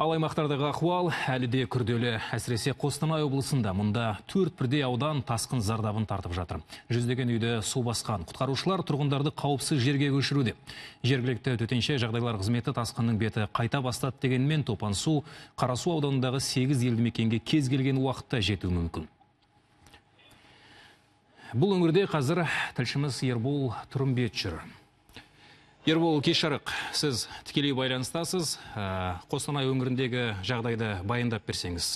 Ал аймақтардағы ахуал әлі де күрделі. Әсіресе Қостанай облысында мұнда 4 бірдей аудан тасқын зардабын тартып жатыр. Жүздеген үйді су басқан. Құтқарушылар тұрғындарды қауіпсіз жерге көшіруде. Жергілікті төтенше жағдайлар қызметі тасқынның беті қайта бастады дегенмен топан су Қарасу ауданындағы 8 елді мекенге кез келген уақытта жетуі мүмкін. Бұл өңірде қазір тілшіміз Ербол Тұрымбет жүр. Ербол, кеш жарық, сіз тікелей байланыстасыз. Қостанай өңіріндегі жағдайды баяндап берсеңіз.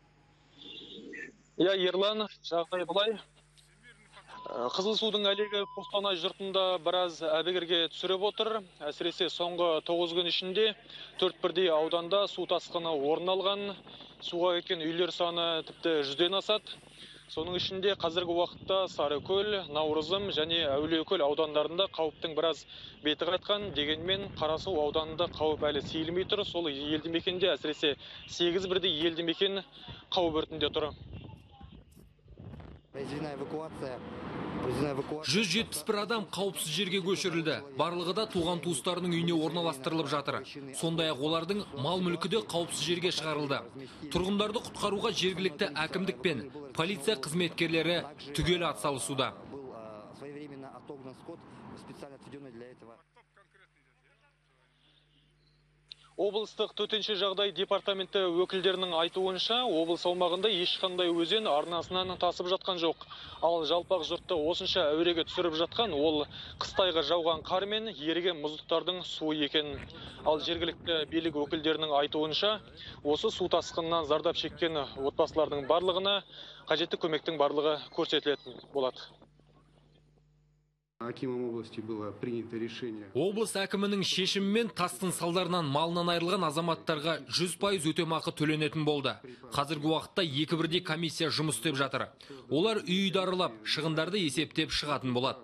Ерлан, жағдай былай. Қызыл судың әлегі Қостанай жұртында біраз әбігерге түсіріп отыр. Әсіресе соңғы 9 күн ішінде 4 бірдей ауданда су тасқыны орын алған. Суға кеткен үйлер саны тіпті 100-ден асады. Соның ішінде қазіргі уақытта Сарыкөл, Наурызым және Әулиекөл аудандарында қауіптің біраз беті қайтқан, дегенмен Қарасу ауданында қауіп әлі сейілмей тұр. Сол елді мекенде әсіресе 8 бірдей елді мекен қауіп өртінде тұр. 171 адам қауіпсіз жерге көшірілді. Барлығы да туған туыстарының үйіне орналастырылып жатыр. Сондай-ақ олардың мал мүлкі де қауіпсіз жерге шығарылды. Тұрғындарды құтқаруға жергілікті әкімдік пен полиция қызметкерлері түгел атсалысуда. Облыстық төтенше жағдай департаменті өкілдерінің айтуынша, облыс аумағында ешқандай өзен арнасынан тасып жатқан жоқ. Ал жалпақ жұртты осынша әуреге түсіріп жатқан ол қыстайғы жауған қар мен еріген мұздықтардың суы екен. Ал жергілікті билік өкілдерінің айтуынша, осы су тасқынынан зардап шеккен отбасылардың барлығына қажетті көмектің барлығы көрсетілетін болады. Облыс әкімінің шешімімен тасқын салдарынан малынан айырылған азаматтарға 100% өтемақы төленетін болды. Қазіргі уақытта 2 бірдей комиссия жұмыс істеп жатыр. Олар үйді аралап, шығындарды есептеп шығатын болады.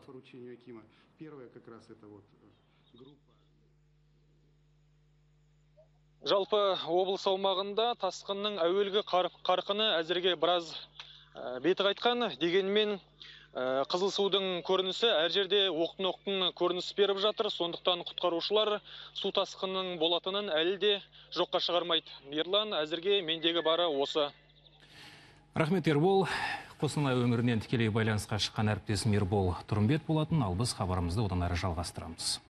Жалпы облыс аумағында тасқынның әуелгі қарқыны әзірге біраз беті қайтқан, дегенмен қызыл судың көрінісі әр жерде оқтын-оқтын көрініс беріп жатыр. Сондықтан құтқарушылар су тасқынның болатынын әлі де жоққа шығармайды. Ерлан, әзірге мендегі бары осы. Рахмет, Ербол. Қостанай өңірінен тікелей байланысқа шыққан әріптесім Ербол Тұрымбет болатын, ал біз хабарымызды одан әрі жалғастырамыз.